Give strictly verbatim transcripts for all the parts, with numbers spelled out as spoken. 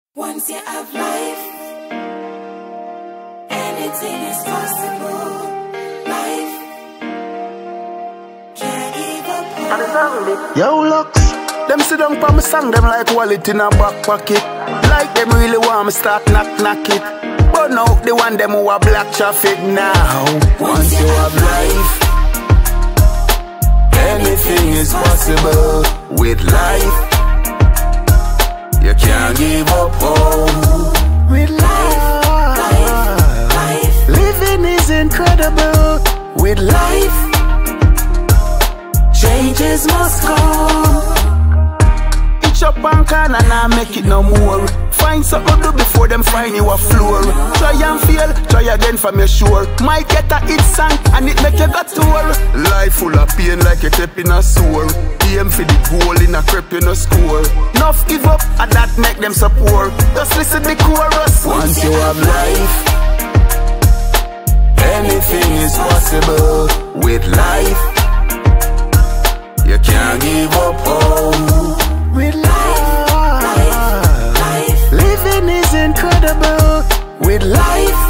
Once you have life, anything is possible. Life can't give up. Yo, Lux, them sit down for me song, them like wallet in a back pocket. Like them really want me start knock knock it. But now the one them who are black traffic now. Once you have life, anything is possible. With life, you can't give up. Oh, with life, life, life, living is incredible. With life, changes must come. Itch up and can and I make it no more. Find something to do before them find you a floor. Try and fail, try again from your shore. Might get a hit song and it make you got tour. Life full of pain like a tip in a sore. Aim for the goal in a crep in a score. Enough give up and that make them so poor. Just listen the chorus. Once you have life, anything is possible. With life, you can't give up. Oh, with life, life, life, living is incredible. With life,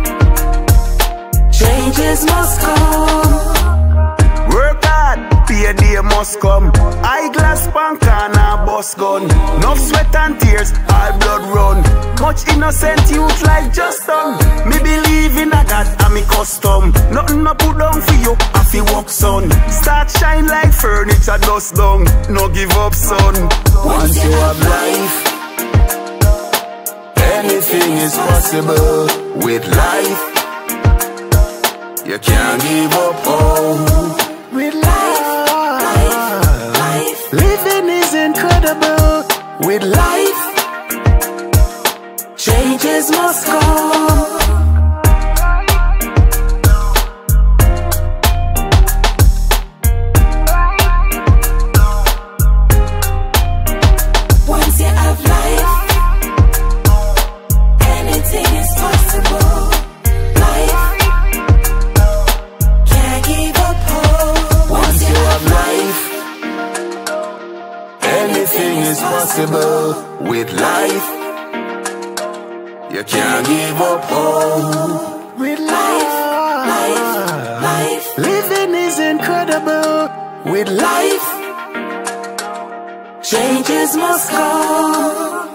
changes must come. Work hard, pay day must come. Eyeglass punk and a bus gun. No sweat and tears, all blood run. Much innocent youth like just done. Me believe in a God and me custom. Nothing no put down for you, I fi walk son. Start shine like furniture dust down. No give up son. Once you have life, anything is possible. With life, you can't give up. Oh, with life, life, life, living is incredible. With life, changes must come. Once you have life, anything is possible. Life can't give up hope. Once you have life, anything is possible. With life, you can't give up. Oh, with life, life, life, living is incredible. With life, changes must come.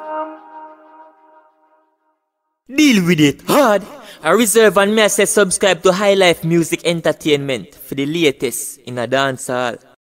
Deal with it hard. I reserve and me I say subscribe to High Life Music Entertainment for the latest in a dancehall.